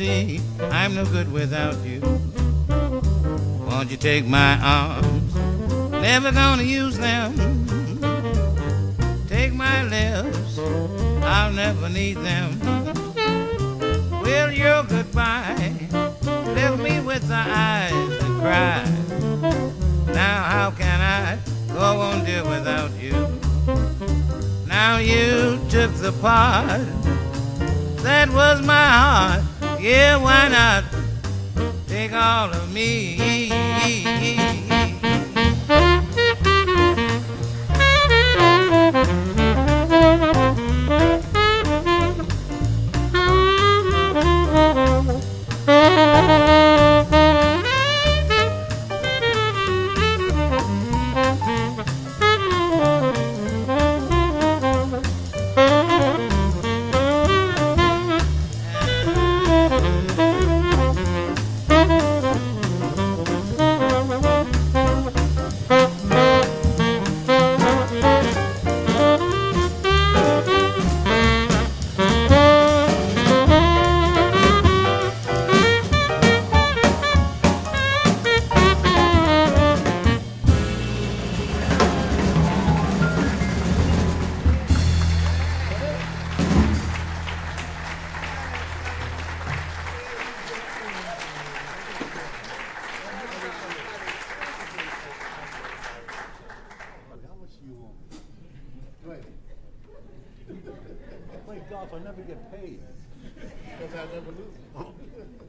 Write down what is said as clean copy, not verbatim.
see I'm no good without you. Won't you take my arms? Never gonna use them. Take my lips, I'll never need them. Will your goodbye leave me with the eyes that cry? Now how can I go on, dear, without you? Now you took the part that was my heart. Yeah, why not take all of me? I play golf, I never get paid. Because I never lose.